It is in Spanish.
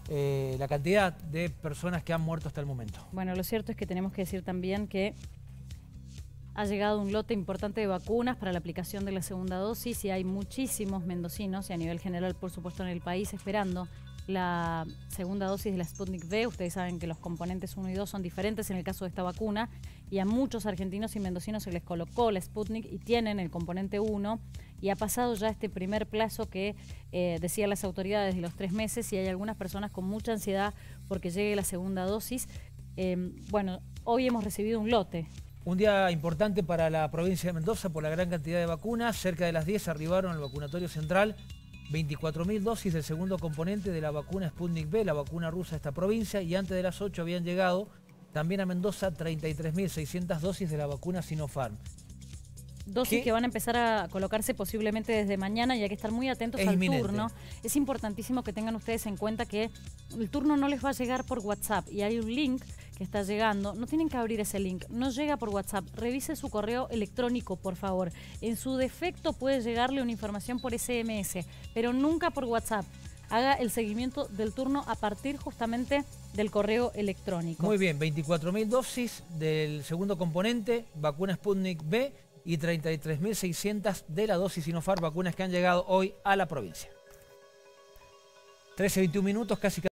la cantidad de personas que han muerto hasta el momento. Bueno, lo cierto es que tenemos que decir también que ha llegado un lote importante de vacunas para la aplicación de la segunda dosis y hay muchísimos mendocinos y a nivel general, por supuesto, en el país esperando la segunda dosis de la Sputnik V. Ustedes saben que los componentes 1 y 2 son diferentes en el caso de esta vacuna y a muchos argentinos y mendocinos se les colocó la Sputnik y tienen el componente 1 y ha pasado ya este primer plazo que decían las autoridades de los 3 meses y hay algunas personas con mucha ansiedad porque llegue la segunda dosis. Bueno, hoy hemos recibido un lote. Un día importante para la provincia de Mendoza por la gran cantidad de vacunas. Cerca de las 10 arribaron al vacunatorio central 24.000 dosis del segundo componente de la vacuna Sputnik V, la vacuna rusa de esta provincia, y antes de las 8 habían llegado también a Mendoza 33.600 dosis de la vacuna Sinopharm. Dosis que van a empezar a colocarse posiblemente desde mañana y hay que estar muy atentos al turno. Es importantísimo que tengan ustedes en cuenta que el turno no les va a llegar por WhatsApp y hay un link que está llegando. No tienen que abrir ese link, no llega por WhatsApp. Revise su correo electrónico, por favor. En su defecto puede llegarle una información por SMS, pero nunca por WhatsApp. Haga el seguimiento del turno a partir justamente del correo electrónico. Muy bien, 24.000 dosis del segundo componente, vacuna Sputnik V, y 33.600 de la dosis Sinopharm, vacunas que han llegado hoy a la provincia. 13:21 minutos, casi